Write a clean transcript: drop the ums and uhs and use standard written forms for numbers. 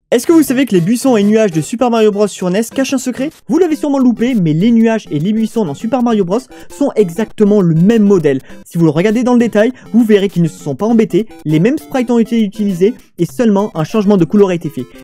Est-ce que vous savez que les buissons et nuages de Super Mario Bros sur NES cachent un secret? Vous l'avez sûrement loupé, mais les nuages et les buissons dans Super Mario Bros sont exactement le même modèle. Si vous le regardez dans le détail, vous verrez qu'ils ne se sont pas embêtés, les mêmes sprites ont été utilisés et seulement un changement de couleur a été fait.